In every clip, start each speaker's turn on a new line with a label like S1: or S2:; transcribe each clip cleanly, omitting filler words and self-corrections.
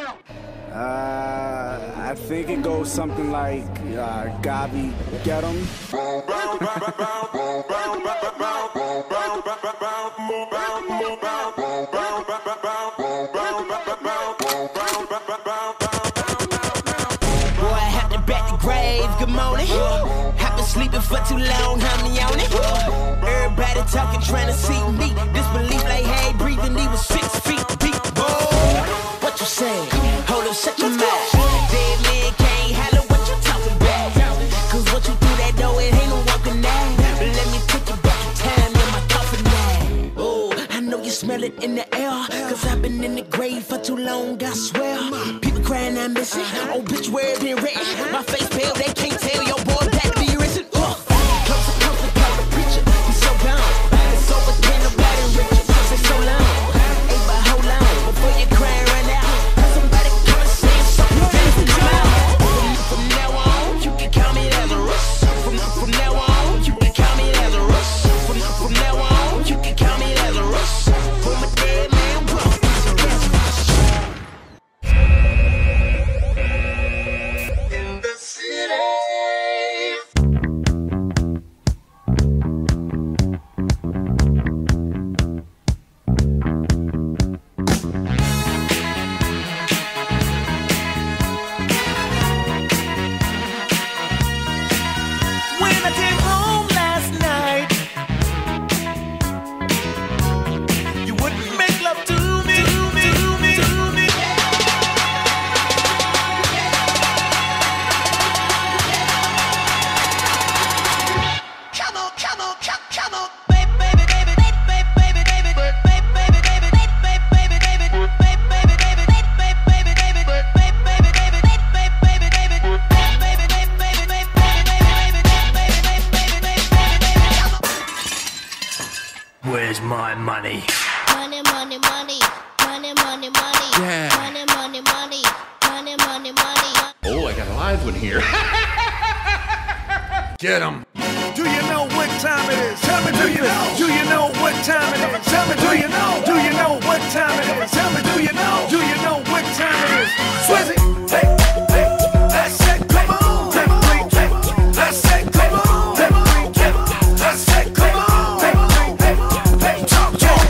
S1: I think it goes something like Gabi, get 'em.
S2: Good morning. I've been sleeping for too long, I'm on it. Everybody talking, trying to see me. Disbelief like, hey, breathing, he was 6 feet deep. Whoa, what you saying? Hold up, shut your mouth. Dead man can't holler what you talking about. Cause what you through that door, it ain't no walking now. But let me take you back in time in my coffin now. Oh, I know you smell it in the air. Cause I've been in the grave for too long, I swear. People crying, I'm missing. Oh, bitch, where it been written? My face pale, they can't tell your boy that to be risen. Closer, closer, call the preacher. He's so gone. It's over, can't nobody reach it. Cause it's so long. Hey, but hold on. Before you cry and run out, somebody come and say something. Finish the mouth. From now on, you can call me Lazarus. From now on, you can call me Lazarus. From now on, you can call me Lazarus. For my dead man, bro. In the city. When I came home last night, you wouldn't make love to me. Come on, come on, come on, baby, baby, baby, baby, baby, baby, baby, baby, baby, baby, baby, baby, baby, where's my money?
S3: Money, money, money, money, money, money.
S4: Yeah.
S3: Money, money, money, money, money, money.
S4: Oh, I got a live one here. Get him.
S5: Do you know what time it is? Tell me, do you know? Do you know what time it is? Tell me, do you know? Do you know what time it is? Tell me, do you know? Do you know what time it is? Swizzy, hey, hey, I said, come on, hey, I said, come on, hey, I said, come on, hey, talk, talk.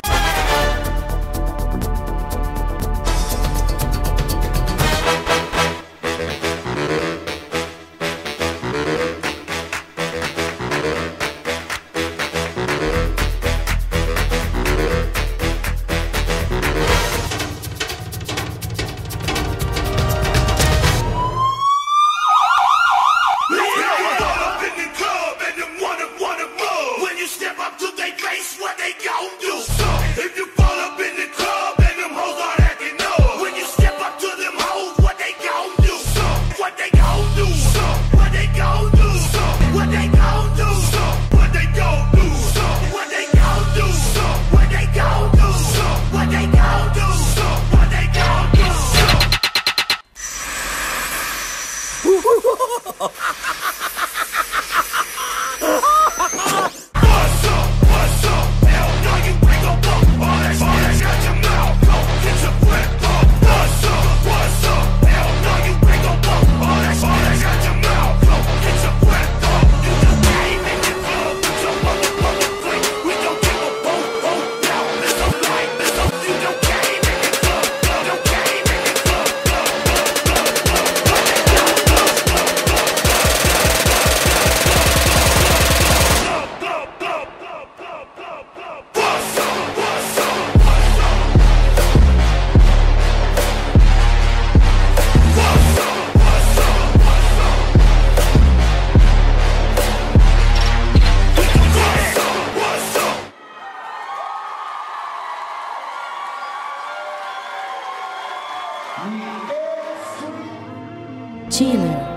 S3: CCILU.